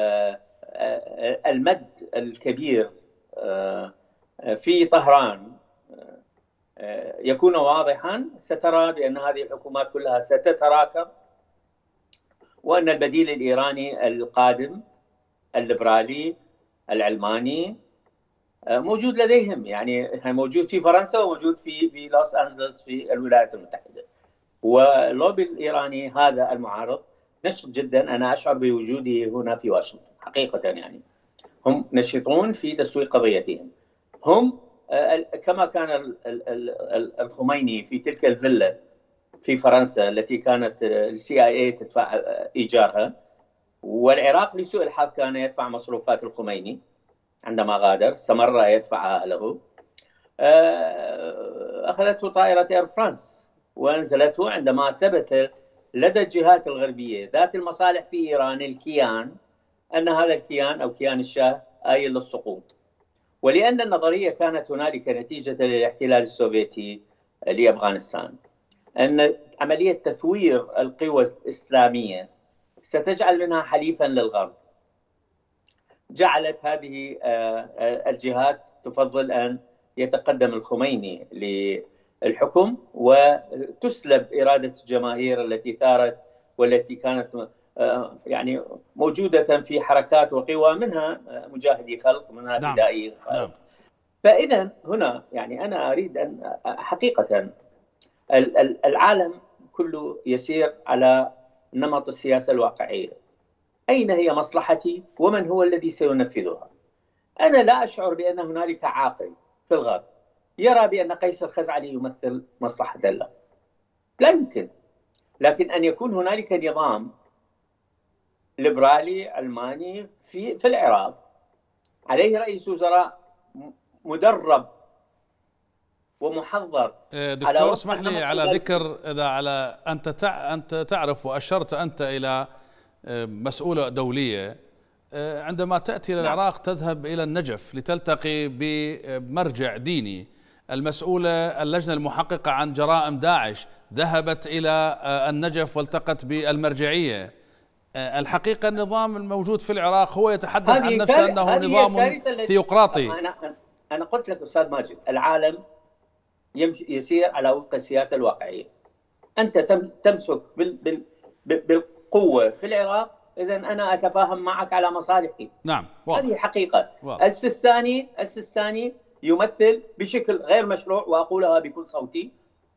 المد الكبير في طهران يكون واضحا، سترى بأن هذه الحكومات كلها ستتراكم، وأن البديل الإيراني القادم الليبرالي العلماني موجود لديهم. يعني موجود في فرنسا وموجود في لوس أنجلوس في الولايات المتحدة. واللوبي الإيراني هذا المعارض نشط جدا، أنا أشعر بوجوده هنا في واشنطن حقيقة. يعني هم نشطون في تسويق قضيتهم. هم كما كان الخميني في تلك الفيلا في فرنسا التي كانت CIA تدفع إيجارها، والعراق لسوء الحظ كان يدفع مصروفات الخميني عندما غادر، استمر يدفعها له. أخذته طائرة إير فرانس وأنزلته عندما ثبت لدى الجهات الغربية ذات المصالح في إيران الكيان أن هذا الكيان أو كيان الشاه آيل للسقوط. ولأن النظرية كانت هنالك نتيجة للاحتلال السوفيتي لأفغانستان، أن عملية تثوير القوى الإسلامية ستجعل منها حليفا للغرب، جعلت هذه الجهات تفضل أن يتقدم الخميني للحكم وتسلب إرادة الجماهير التي ثارت والتي كانت يعني موجودة في حركات وقوى، منها مجاهدي خلق، منها فدائي خلق. فإذا هنا يعني أنا أريد أن حقيقة العالم كله يسير على نمط السياسة الواقعية. أين هي مصلحتي ومن هو الذي سينفذها؟ أنا لا أشعر بأن هنالك عاقل في الغرب يرى بأن قيصر خزعلي يمثل مصلحة له، لا يمكن. لكن أن يكون هنالك نظام ليبرالي علماني في العراق عليه رئيس وزراء مدرب ومحضر. دكتور اسمح لي على ذكر إذا على أنت تعرف وأشرت أنت إلى مسؤولة دولية عندما تأتي إلى العراق تذهب إلى النجف لتلتقي بمرجع ديني. المسؤولة اللجنة المحققة عن جرائم داعش ذهبت إلى النجف والتقت بالمرجعية. الحقيقة النظام الموجود في العراق هو يتحدث عن نفسه أنه نظام ثيوقراطي. أنا قلت لك أستاذ ماجد، العالم يسير على وفق السياسة الواقعية. أنت تمسك بالقوة في العراق، إذا أنا أتفاهم معك على مصالحي. نعم، هذه حقيقة. واضح. السيستاني يمثل بشكل غير مشروع، وأقولها بكل صوتي،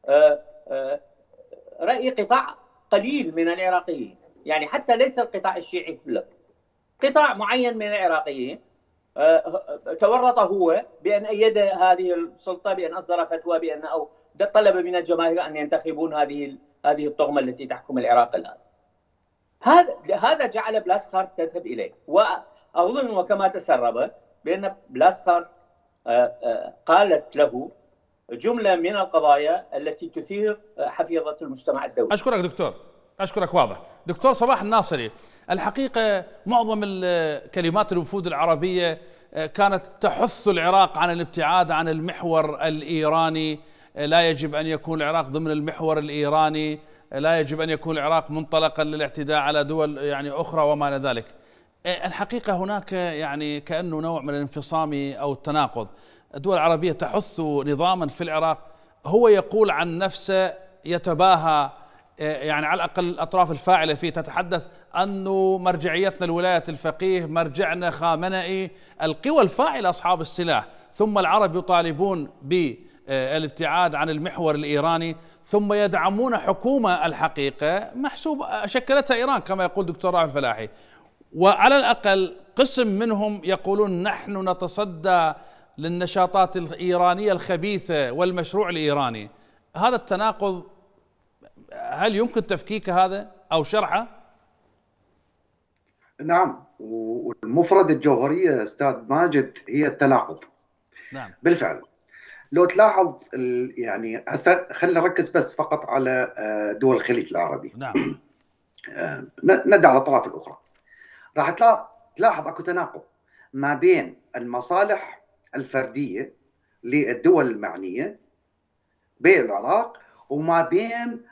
رأي قطاع قليل من العراقيين، يعني حتى ليس القطاع الشيعي كله، قطاع معين من العراقيين تورط هو بأن أيد هذه السلطة، بأن أصدر فتوى بأن أو طلب من الجماهير أن ينتخبون هذه الطغمة التي تحكم العراق الآن. هذا جعل بلاسخار تذهب إليه، وأظن وكما تسرب بأن بلاسخار قالت له جملة من القضايا التي تثير حفيظة المجتمع الدولي. أشكرك دكتور، أشكرك. واضح. دكتور صباح الناصري، الحقيقة معظم الكلمات الوفود العربية كانت تحث العراق عن الابتعاد عن المحور الإيراني، لا يجب أن يكون العراق ضمن المحور الإيراني، لا يجب أن يكون العراق منطلقا للاعتداء على دول يعني أخرى وما إلى ذلك. الحقيقة هناك يعني كأنه نوع من الانفصام أو التناقض. الدول العربية تحث نظاما في العراق هو يقول عن نفسه، يتباهى يعني على الأقل الأطراف الفاعلة فيه تتحدث أنه مرجعيتنا لولاية الفقيه، مرجعنا خامنئي، القوى الفاعلة أصحاب السلاح. ثم العرب يطالبون بالابتعاد عن المحور الإيراني، ثم يدعمون حكومة الحقيقة محسوب شكلتها إيران كما يقول دكتور رافع الفلاحي، وعلى الأقل قسم منهم يقولون نحن نتصدى للنشاطات الإيرانية الخبيثة والمشروع الإيراني. هذا التناقض هل يمكن تفكيك هذا أو شرحه؟ نعم، والمفردة الجوهرية أستاذ ماجد هي التناقض. نعم بالفعل. لو تلاحظ يعني خلينا نركز بس فقط على دول الخليج العربي. نعم. ندع على الأطراف الأخرى. راح تلاحظ اكو تناقض ما بين المصالح الفردية للدول المعنية بالعراق وما بين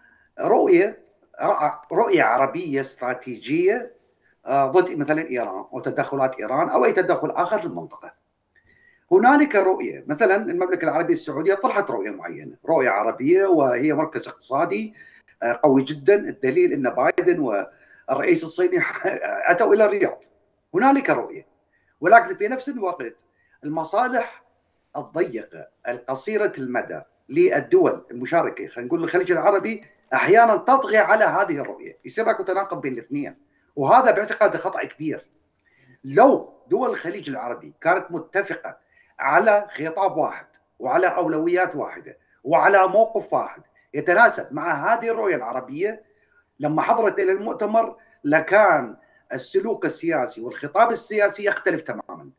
رؤية عربية استراتيجية ضد مثلا إيران أو تدخلات إيران أو أي تدخل آخر في المنطقة. هنالك رؤية، مثلا المملكة العربية السعودية طرحت رؤية معينة، رؤية عربية وهي مركز اقتصادي قوي جدا. الدليل أن بايدن والرئيس الصيني أتوا إلى الرياض. هنالك رؤية، ولكن في نفس الوقت المصالح الضيقة القصيرة المدى للدول المشاركة، خلينا نقول الخليج العربي، أحيانا تطغي على هذه الرؤية، يصير اكو تناقض بين الاثنين، وهذا باعتقادي خطأ كبير. لو دول الخليج العربي كانت متفقة على خطاب واحد وعلى أولويات واحدة وعلى موقف واحد يتناسب مع هذه الرؤية العربية، لما حضرت إلى المؤتمر لكان السلوك السياسي والخطاب السياسي يختلف تماما،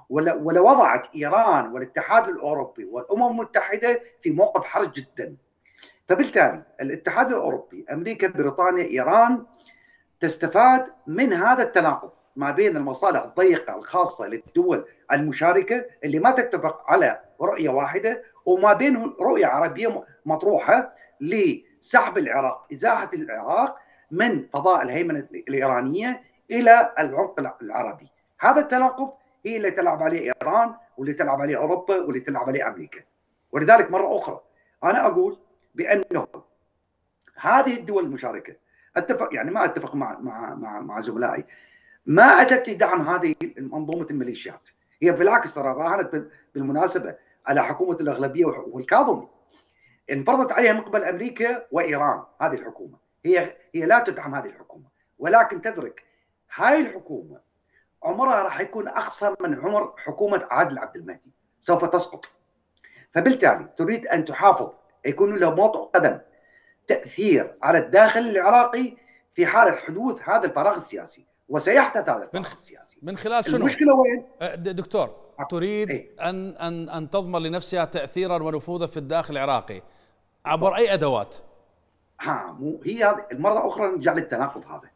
ولوضعت إيران والاتحاد الأوروبي والأمم المتحدة في موقف حرج جدا. فبالتالي الاتحاد الأوروبي، أمريكا، بريطانيا، إيران تستفاد من هذا التناقض ما بين المصالح الضيقة الخاصة للدول المشاركة اللي ما تتفق على رؤية واحدة، وما بين رؤية عربية مطروحة لسحب العراق، إزاحة العراق من فضاء الهيمنة الإيرانية إلى العمق العربي. هذا التناقض هي اللي تلعب عليه إيران واللي تلعب عليه أوروبا واللي تلعب عليه أمريكا. ولذلك مرة أخرى أنا أقول بأنه هذه الدول المشاركة اتفق، يعني ما اتفق مع زملائي، ما اتت لدعم هذه منظومه الميليشيات. هي بالعكس ترى راهنت بالمناسبه على حكومه الاغلبيه والكاظمي، انفرضت عليها من قبل امريكا وايران. هذه الحكومه هي لا تدعم هذه الحكومه، ولكن تدرك هاي الحكومه عمرها راح يكون اقصر من عمر حكومه عادل عبد المهدي، سوف تسقط. فبالتالي تريد ان تحافظ، يكون له موضع قدم تأثير على الداخل العراقي في حالة حدوث هذا الفراغ السياسي، وسيحدث هذا الفراغ السياسي. من خلال شنو؟ المشكلة وين؟ دكتور، تريد أن تضمن لنفسها تأثيرا ونفوذا في الداخل العراقي عبر أي أدوات؟ مو هي هذه المرة أخرى نرجع للتناقض هذا.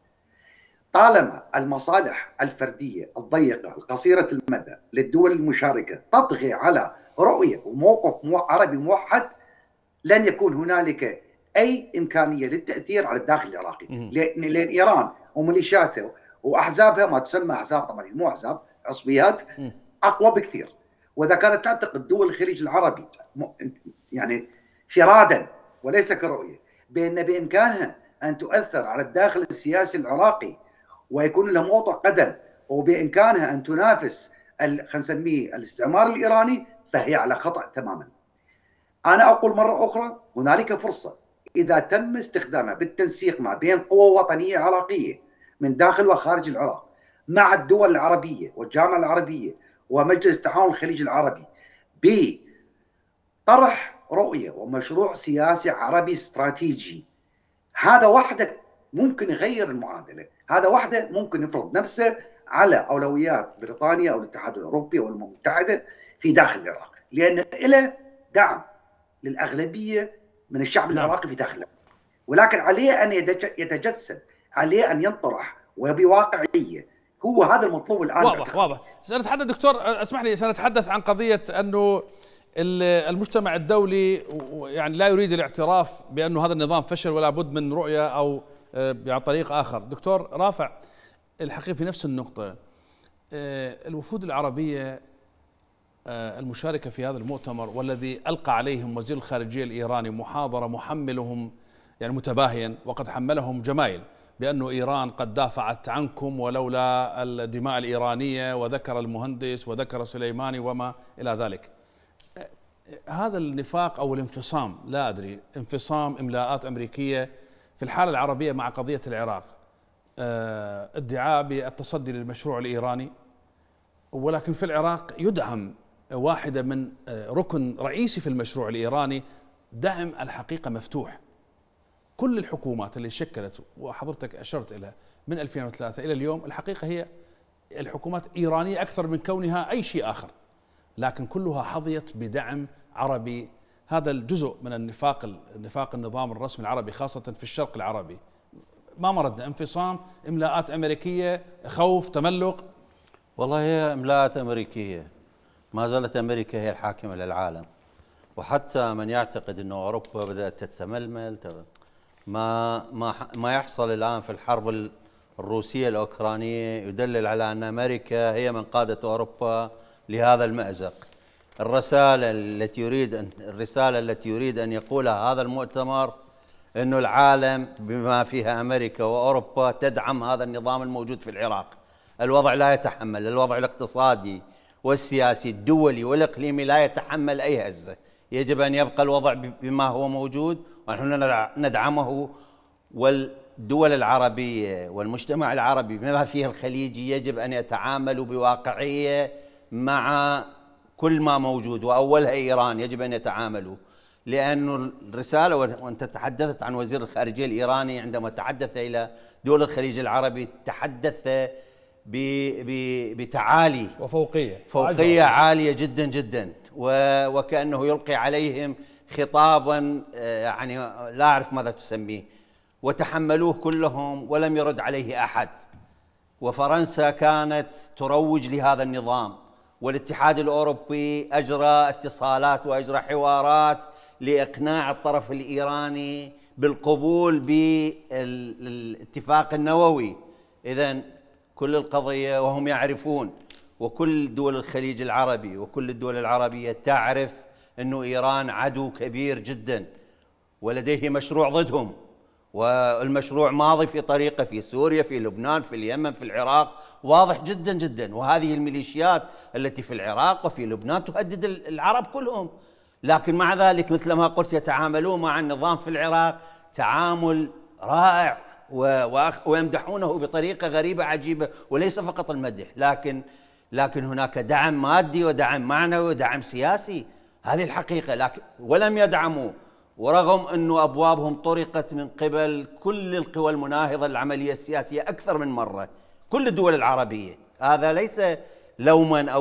طالما المصالح الفردية الضيقة القصيرة المدى للدول المشاركة تطغي على رؤية وموقف عربي موحد، لن يكون هنالك أي إمكانية للتأثير على الداخل العراقي. لأن إيران وميليشياتها وأحزابها، ما تسمى أحزاب طبعا مو أحزاب، عصبيات، أقوى بكثير. وإذا كانت تعتقد دول الخليج العربي يعني فرادا وليس كرؤية بأن بإمكانها أن تؤثر على الداخل السياسي العراقي ويكون له موضع قدم، وبإمكانها أن تنافس خلينا نسميه الاستعمار الإيراني، فهي على خطأ تماما. أنا أقول مرة أخرى هنالك فرصة إذا تم استخدامها بالتنسيق ما بين قوى وطنية عراقية من داخل وخارج العراق مع الدول العربية والجامعة العربية ومجلس التعاون الخليجي العربي بطرح رؤية ومشروع سياسي عربي استراتيجي. هذا وحده ممكن يغير المعادلة، هذا وحده ممكن يفرض نفسه على أولويات بريطانيا أو الاتحاد الأوروبي أو الأمم المتحدة في داخل العراق، لأن له دعم للأغلبية من الشعب العراقي في داخل العراق، ولكن عليه أن يتجسد، عليه أن ينطرح وبواقعية. هو هذا المطلوب الآن. واضح. سنتحدث دكتور، اسمح لي، سنتحدث عن قضية أنه المجتمع الدولي يعني لا يريد الاعتراف بأنه هذا النظام فشل ولا بد من رؤية أو عن طريق آخر. دكتور رافع، الحقيقة في نفس النقطة، الوفود العربية المشاركة في هذا المؤتمر والذي ألقى عليهم وزير الخارجية الإيراني محاضرة محملهم يعني متباهيا، وقد حملهم جمايل بأن إيران قد دافعت عنكم ولولا الدماء الإيرانية، وذكر المهندس وذكر سليماني وما إلى ذلك. هذا النفاق أو الانفصام، لا أدري، انفصام إملاءات أمريكية في الحالة العربية مع قضية العراق، ادعاء بالتصدي للمشروع الإيراني، ولكن في العراق يدعم واحدة من ركن رئيسي في المشروع الإيراني، دعم الحقيقة مفتوح. كل الحكومات اللي شكلت وحضرتك أشرت إليها من 2003 إلى اليوم، الحقيقة هي الحكومات إيرانية أكثر من كونها أي شيء آخر، لكن كلها حظيت بدعم عربي. هذا الجزء من النفاق النظام الرسمي العربي خاصة في الشرق العربي. ما مردنا انفصام، إملاءات أمريكية، خوف، تملق. والله هي إملاءات أمريكية، ما زالت أمريكا هي الحاكمة للعالم، وحتى من يعتقد أنه أوروبا بدأت تتململ، ما يحصل الآن في الحرب الروسية الأوكرانية يدلل على أن أمريكا هي من قادت أوروبا لهذا المأزق. الرسالة التي يريد أن يقولها هذا المؤتمر أنه العالم بما فيها أمريكا وأوروبا تدعم هذا النظام الموجود في العراق. الوضع لا يتحمل، الوضع الاقتصادي والسياسي الدولي والإقليمي لا يتحمل أي هزة. يجب أن يبقى الوضع بما هو موجود ونحن ندعمه، والدول العربية والمجتمع العربي بما فيه الخليجي يجب أن يتعاملوا بواقعية مع كل ما موجود، وأولها إيران يجب أن يتعاملوا، لأن الرسالة، وأنت تحدثت عن وزير الخارجية الإيراني عندما تحدث إلى دول الخليج العربي تحدث بتعالي وفوقية عالية جدا جدا، وكأنه يلقي عليهم خطابا يعني لا أعرف ماذا تسميه، وتحملوه كلهم ولم يرد عليه أحد. وفرنسا كانت تروج لهذا النظام، والاتحاد الأوروبي أجرى اتصالات وأجرى حوارات لإقناع الطرف الإيراني بالقبول بالاتفاق النووي. إذن كل القضية وهم يعرفون، وكل دول الخليج العربي وكل الدول العربية تعرف أنه إيران عدو كبير جدا ولديه مشروع ضدهم، والمشروع ماضي في طريقه في سوريا، في لبنان، في اليمن، في العراق، واضح جدا جدا. وهذه الميليشيات التي في العراق وفي لبنان تهدد العرب كلهم، لكن مع ذلك مثل ما قلت يتعاملون مع النظام في العراق تعامل رائع ويمدحونه بطريقة غريبة عجيبة، وليس فقط المدح، لكن هناك دعم مادي ودعم معنوي ودعم سياسي، هذه الحقيقة. لكن ولم يدعموا، ورغم أنه أبوابهم طرقت من قبل كل القوى المناهضة للعملية السياسية أكثر من مرة، كل الدول العربية. هذا ليس لوما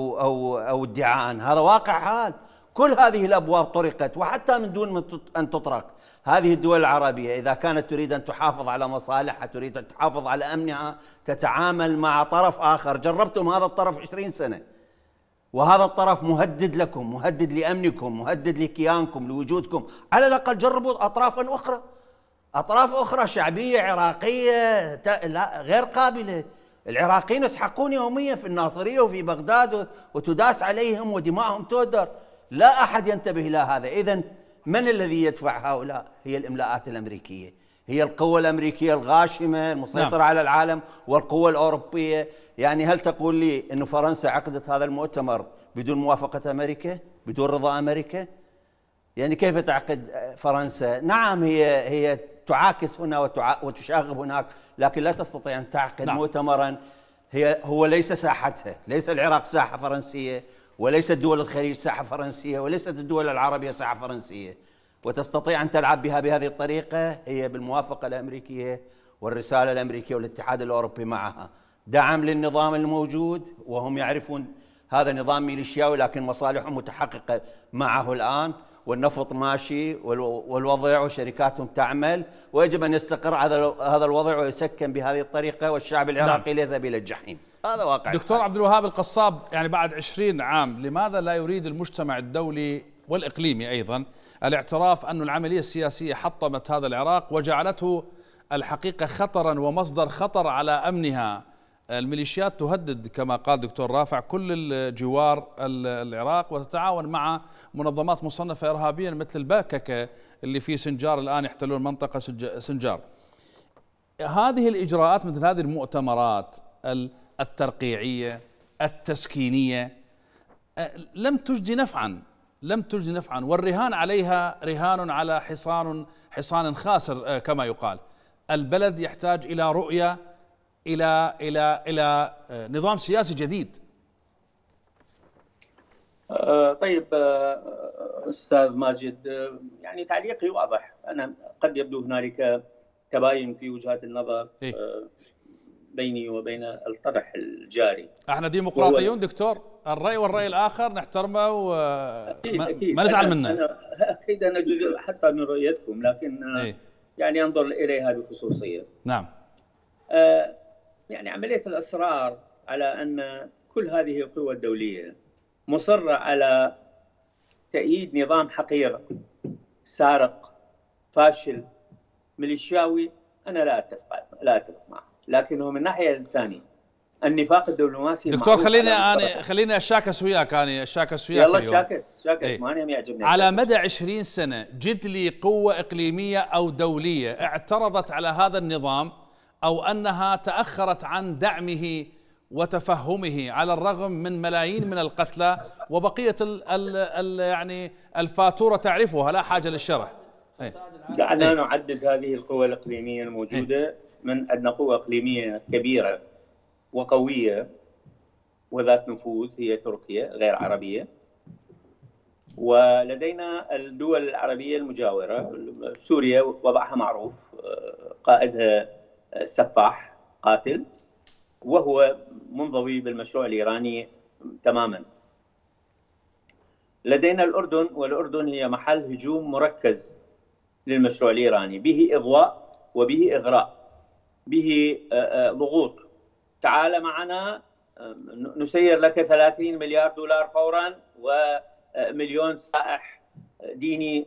أو ادعاء، هذا واقع حال. كل هذه الأبواب طرقت، وحتى من دون أن تطرق هذه الدول العربية إذا كانت تريد أن تحافظ على مصالحها، تريد أن تحافظ على أمنها، تتعامل مع طرف آخر. جربتم هذا الطرف 20 سنة، وهذا الطرف مهدد لكم، مهدد لأمنكم، مهدد لكيانكم، لوجودكم. على الأقل جربوا أطرافا أخرى، أطراف أخرى شعبية عراقية لا غير قابلة. العراقيين يسحقون يوميا في الناصرية وفي بغداد وتداس عليهم ودماءهم تهدر، لا أحد ينتبه إلى هذا. إذن من الذي يدفع هؤلاء؟ هي الإملاءات الأمريكية، هي القوة الأمريكية الغاشمة المسيطرة على العالم، والقوة الأوروبية. يعني هل تقول لي أن فرنسا عقدت هذا المؤتمر بدون موافقة أمريكا، بدون رضا أمريكا؟ يعني كيف تعقد فرنسا؟ نعم هي تعاكس هنا وتشاغب هناك، لكن لا تستطيع أن تعقد مؤتمرا هو ليس ساحتها، ليس العراق ساحة فرنسية، وليست دول الخليج ساحة فرنسية، وليست الدول العربية ساحة فرنسية، وتستطيع أن تلعب بها بهذه الطريقة. هي بالموافقة الأمريكية والرسالة الأمريكية والاتحاد الأوروبي معها دعم للنظام الموجود، وهم يعرفون هذا نظام ميليشياوي لكن مصالحهم متحققة معه الآن، والنفط ماشي والوضع وشركاتهم تعمل، ويجب أن يستقر هذا الوضع ويسكن بهذه الطريقة، والشعب العراقي يذهب إلى الجحيم. هذا واقع. دكتور عبد الوهاب القصاب، يعني بعد 20 عام لماذا لا يريد المجتمع الدولي والإقليمي أيضا الاعتراف أن العملية السياسية حطمت هذا العراق وجعلته الحقيقة خطرا ومصدر خطر على أمنها؟ الميليشيات تهدد كما قال دكتور رافع كل الجوار العراق، وتتعاون مع منظمات مصنفة إرهابيا مثل الباككة اللي في سنجار الآن يحتلون منطقة سنجار. هذه الإجراءات مثل هذه المؤتمرات الترقيعية التسكينية لم تجدي نفعا، والرهان عليها رهان على حصان خاسر كما يقال. البلد يحتاج إلى رؤية، إلى نظام سياسي جديد. طيب أستاذ ماجد، يعني تعليقي واضح. أنا قد يبدو هنالك تباين في وجهات النظر بيني وبين الطرح الجاري. احنا ديمقراطيون دكتور، الرأي والرأي الآخر نحترمه وما نزعل منه. أكيد أنا جزء حتى من رؤيتكم، لكن يعني أنظر إليها بخصوصية. نعم. يعني عملية الإصرار على أن كل هذه القوى الدولية مصرة على تأييد نظام حقير سارق فاشل ميليشياوي، أنا لا أتفق معه. لكنه من الناحية الثانية النفاق الدبلوماسي. دكتور خليني أشاكس وياك، يلا شاكس ما أنا يعجبني. على مدى 20 سنة جد لي قوة إقليمية أو دولية اعترضت على هذا النظام أو أنها تأخرت عن دعمه وتفهمه على الرغم من ملايين من القتلى وبقية يعني الفاتورة تعرفها، لا حاجة للشرح. دعنا نعدد هذه القوى الإقليمية الموجودة. من أن قوة إقليمية كبيرة وقوية وذات نفوذ هي تركيا غير عربية، ولدينا الدول العربية المجاورة. سوريا وضعها معروف، قائدها سفاح قاتل وهو منضوي بالمشروع الإيراني تماما. لدينا الأردن، والأردن هي محل هجوم مركز للمشروع الإيراني، به إضواء وبه إغراء، به ضغوط. تعال معنا نسير لك 30 مليار دولار فورا ومليون سائح ديني،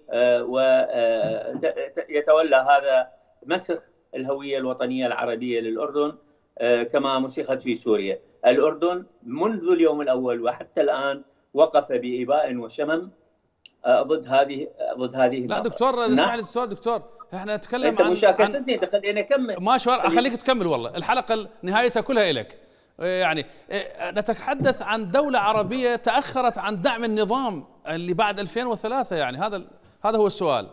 ويتولى هذا مسخ الهوية الوطنية العربية للأردن كما مسخت في سوريا. الأردن منذ اليوم الأول وحتى الآن وقف بإباء وشمم ضد هذه لا دكتور، اسمعني دكتور، احنا نتكلم انت مشاكستني تخليني اكمل. ما اخليك تكمل، والله الحلقه نهايتها كلها الك. يعني نتحدث عن دولة عربية تأخرت عن دعم النظام اللي بعد 2003، يعني هذا هو السؤال.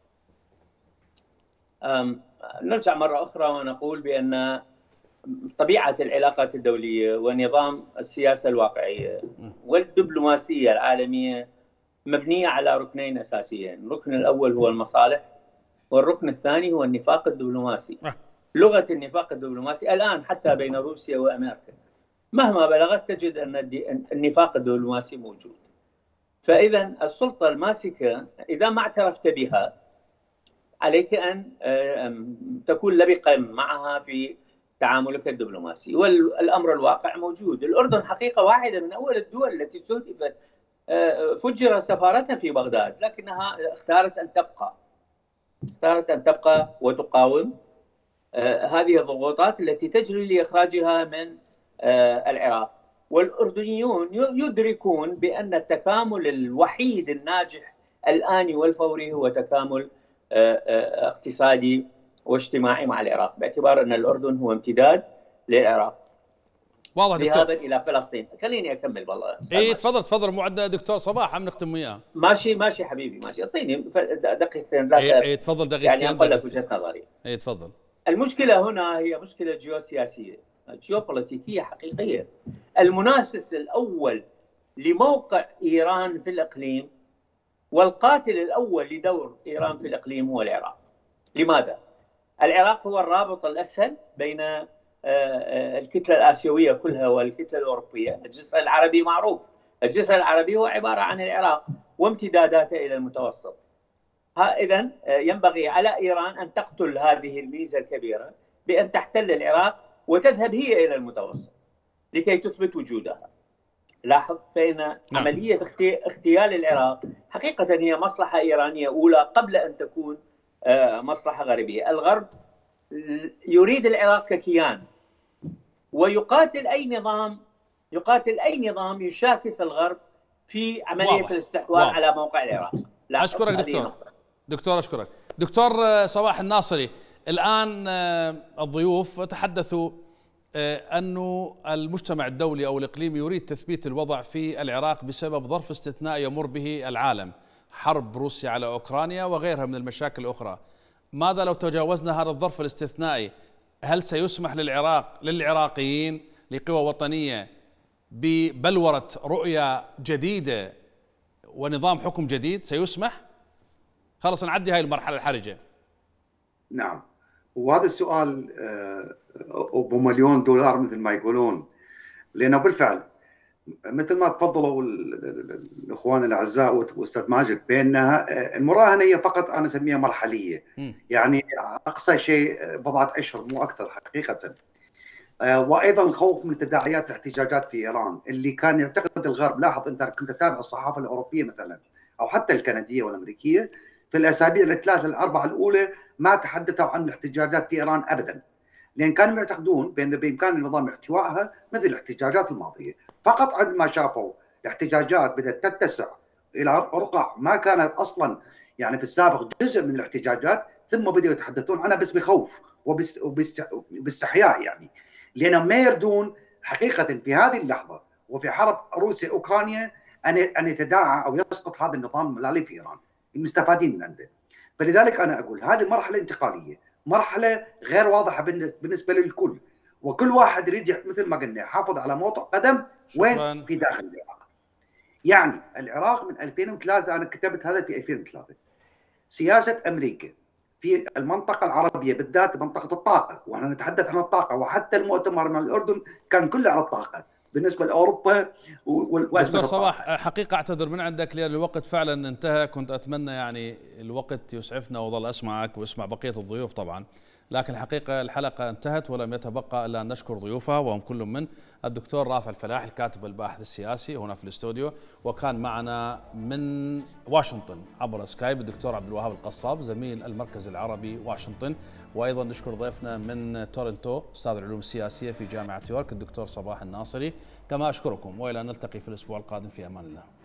نرجع مرة أخرى ونقول بأن طبيعة العلاقات الدولية ونظام السياسة الواقعية والدبلوماسية العالمية مبنية على ركنين أساسيين. الركن الأول هو المصالح، والركن الثاني هو النفاق الدبلوماسي. لغة النفاق الدبلوماسي الآن حتى بين روسيا وأمريكا مهما بلغت تجد أن النفاق الدبلوماسي موجود. فإذا السلطة الماسكة إذا ما اعترفت بها عليك أن تكون لبقا معها في تعاملك الدبلوماسي، والأمر الواقع موجود. الأردن حقيقة واحدة من أول الدول التي استهدفت، فجر سفارتها في بغداد، لكنها اختارت أن تبقى وتقاوم هذه الضغوطات التي تجري لإخراجها من العراق. والأردنيون يدركون بأن التكامل الوحيد الناجح الآني والفوري هو تكامل اقتصادي واجتماعي مع العراق، باعتبار أن الأردن هو امتداد للعراق. واضح دكتور. لهذا إلى فلسطين. خليني أكمل والله. إيه تفضل معد دكتور صباح، عم نختم وياه. ماشي حبيبي ماشي، اعطيني دقيقتين. إيه تفضل دقيقتين. يعني أقول لك وجهة نظري. إيه تفضل. المشكلة هنا هي مشكلة جيوسياسية، جيوبوليتيكية حقيقية. المنافس الأول لموقع إيران في الإقليم والقاتل الأول لدور إيران في الإقليم هو العراق. لماذا؟ العراق هو الرابط الأسهل بين الكتلة الآسيوية كلها والكتلة الأوروبية. الجسر العربي معروف، الجسر العربي هو عبارة عن العراق وامتداداته إلى المتوسط. إذن ينبغي على إيران أن تقتل هذه الميزة الكبيرة بأن تحتل العراق وتذهب هي إلى المتوسط لكي تثبت وجودها. لاحظ فإن عملية اغتيال العراق حقيقة هي مصلحة إيرانية أولى قبل أن تكون مصلحة غربية. الغرب يريد العراق ككيان ويقاتل أي نظام يشاكس الغرب في عملية واضح. الاستحواذ واضح. على موقع العراق. أشكرك دكتور أشكرك دكتور صباح الناصري. الآن الضيوف تحدثوا أنه المجتمع الدولي أو الإقليمي يريد تثبيت الوضع في العراق بسبب ظرف استثنائي يمر به العالم، حرب روسيا على أوكرانيا وغيرها من المشاكل الأخرى. ماذا لو تجاوزنا هذا الظرف الاستثنائي؟ هل سيسمح للعراقيين لقوى وطنية ببلورة رؤية جديدة ونظام حكم جديد؟ سيسمح؟ خلص نعدي هاي المرحلة الحرجة. نعم، وهذا السؤال بمليون دولار مثل ما يقولون، لأنه بالفعل مثل ما تفضلوا الإخوان الأعزاء وأستاذ ماجد بأن المراهنة هي فقط أنا أسميها مرحلية، يعني أقصى شيء بضعة أشهر مو أكثر حقيقة. وأيضا الخوف من تداعيات الاحتجاجات في إيران اللي كان يعتقد الغرب. لاحظ أنت كنت تتابع الصحافة الأوروبية مثلا أو حتى الكندية والأمريكية في الأسابيع الثلاثة الأربعة الأولى ما تحدثوا عن الاحتجاجات في إيران أبدا، لأن كانوا يعتقدون بإمكان النظام احتوائها مثل الاحتجاجات الماضية. فقط عندما شافوا الاحتجاجات بدأت تتسع إلى رقع ما كانت أصلا يعني في السابق جزء من الاحتجاجات، ثم بدأوا يتحدثون عنها بس بخوف وباستحياء، يعني لأنهم ما يردون حقيقة في هذه اللحظة وفي حرب روسيا أوكرانيا أن يتداعى أو يسقط هذا النظام المالي في إيران، المستفادين من عنده. فلذلك أنا أقول هذه مرحلة انتقالية، مرحلة غير واضحة بالنسبة للكل، وكل واحد يريد مثل ما قلنا يحافظ على موطئ قدم وين؟ في داخل العراق. يعني العراق من 2003، أنا كتبت هذا في 2003، سياسة أمريكا في المنطقة العربية بالذات منطقة الطاقة، ونحن نتحدث عن الطاقة، وحتى المؤتمر مع الأردن كان كله على الطاقة بالنسبة لأوروبا دكتور صباح، حقيقة أعتذر من عندك لأن الوقت فعلا انتهى، كنت أتمنى يعني الوقت يسعفنا وظل أسمعك واسمع بقية الضيوف طبعا، لكن الحقيقة الحلقة انتهت ولم يتبقى إلا أن نشكر ضيوفها، وهم كل من الدكتور رافع الفلاح الكاتب الباحث السياسي هنا في الاستوديو، وكان معنا من واشنطن عبر سكايب الدكتور عبد الوهاب القصاب زميل المركز العربي واشنطن، وأيضا نشكر ضيفنا من تورنتو أستاذ العلوم السياسية في جامعة يورك الدكتور صباح الناصري. كما أشكركم، وإلى أن نلتقي في الأسبوع القادم في أمان الله.